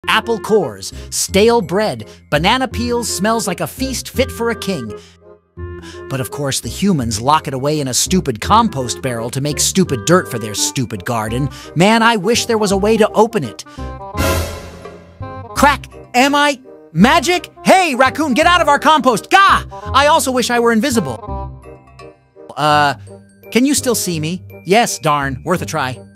apple cores, stale bread, banana peels, smells like a feast fit for a king. But of course, the humans lock it away in a stupid compost barrel to make stupid dirt for their stupid garden. Man, I wish there was a way to open it. Crack! Am I magic? Hey, raccoon, get out of our compost! Gah! I also wish I were invisible. Can you still see me? Yes, darn, worth a try.